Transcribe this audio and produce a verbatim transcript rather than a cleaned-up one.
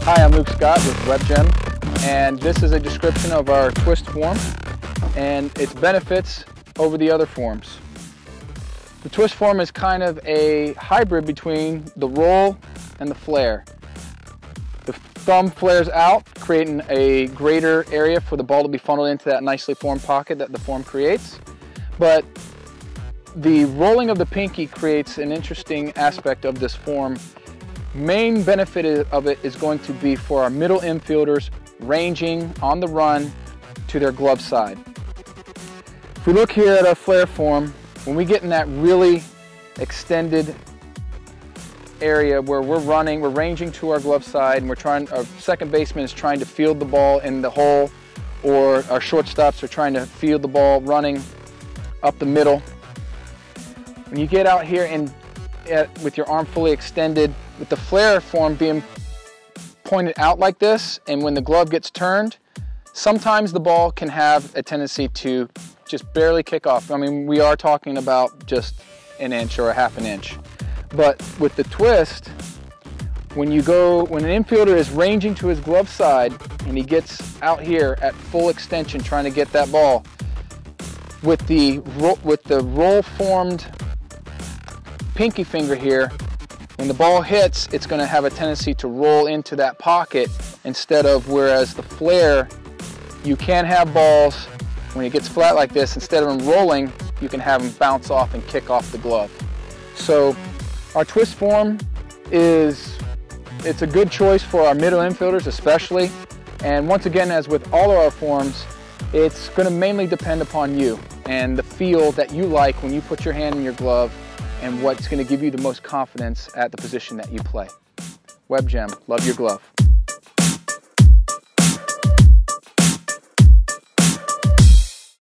Hi, I'm Luke Scott with WebGem, and this is a description of our twist form and its benefits over the other forms. The twist form is kind of a hybrid between the roll and the flare. The thumb flares out, creating a greater area for the ball to be funneled into that nicely formed pocket that the form creates. But the rolling of the pinky creates an interesting aspect of this form. Main benefit of it is going to be for our middle infielders ranging on the run to their glove side. If we look here at our flare form, when we get in that really extended area where we're running, we're ranging to our glove side, and we're trying, our second baseman is trying to field the ball in the hole, or our shortstops are trying to field the ball running up the middle. When you get out here and at, with your arm fully extended, with the flare form being pointed out like this, and when the glove gets turned, sometimes the ball can have a tendency to just barely kick off. I mean, we are talking about just an inch or a half an inch. But with the twist, when you go, when an infielder is ranging to his glove side and he gets out here at full extension trying to get that ball, with the with the roll formed pinky finger here, when the ball hits, it's going to have a tendency to roll into that pocket instead of, whereas the flare, you can have balls, when it gets flat like this, instead of them rolling, you can have them bounce off and kick off the glove. So our twist form is, it's a good choice for our middle infielders especially. And once again, as with all of our forms, it's going to mainly depend upon you and the feel that you like when you put your hand in your glove, and what's going to give you the most confidence at the position that you play. WebGem, love your glove.